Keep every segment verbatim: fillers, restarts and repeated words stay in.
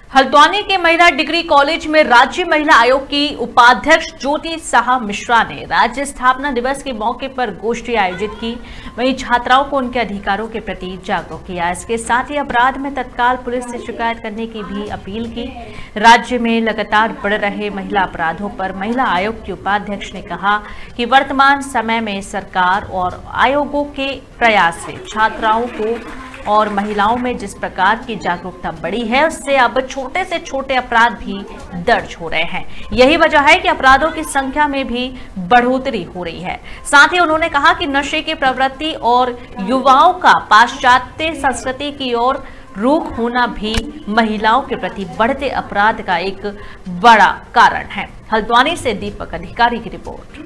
हल्द्वानी के महिला degree college में राज्य महिला आयोग की उपाध्यक्ष ज्योति साहा मिश्रा ने राज्य स्थापना दिवस के मौके पर गोष्ठी आयोजित की। वहीं छात्राओं को उनके अधिकारों के प्रति जागरूक किया। इसके साथ ही अपराध में तत्काल पुलिस से शिकायत करने की भी अपील की। राज्य में लगातार बढ़ रहे महिला अपराधों पर महिला आयोग की उपाध्यक्ष ने कहा कि वर्तमान समय में सरकार और आयोगों के प्रयास से छात्राओं को और महिलाओं में जिस प्रकार की जागरूकता बढ़ी है, उससे अब छोटे से छोटे अपराध भी दर्ज हो रहे हैं। यही वजह है कि अपराधों की संख्या में भी बढ़ोतरी हो रही है। साथ ही उन्होंने कहा कि नशे की प्रवृत्ति और युवाओं का पाश्चात्य संस्कृति की ओर रुख होना भी महिलाओं के प्रति बढ़ते अपराध का एक बड़ा कारण है। हल्द्वानी से दीपक अधिकारी की रिपोर्ट।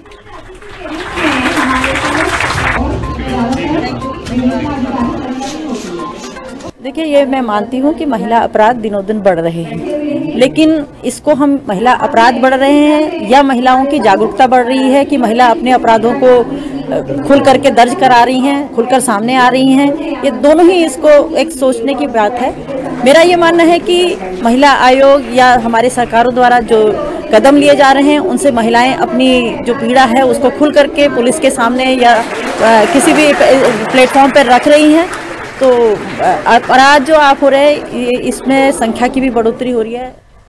देखिए, ये मैं मानती हूँ कि महिला अपराध दिनों दिन बढ़ रहे हैं, लेकिन इसको हम महिला अपराध बढ़ रहे हैं या महिलाओं की जागरूकता बढ़ रही है कि महिला अपने अपराधों को खुल करके दर्ज करा रही हैं, खुलकर सामने आ रही हैं, ये दोनों ही इसको एक सोचने की बात है। मेरा ये मानना है कि महिला आयोग या हमारे सरकारों द्वारा जो कदम लिए जा रहे हैं, उनसे महिलाएं अपनी जो पीड़ा है उसको खुल करके पुलिस के सामने या किसी भी प्लेटफॉर्म पर रख रही हैं। तो अपराध जो आप हो रहे हैं, इसमें संख्या की भी बढ़ोतरी हो रही है।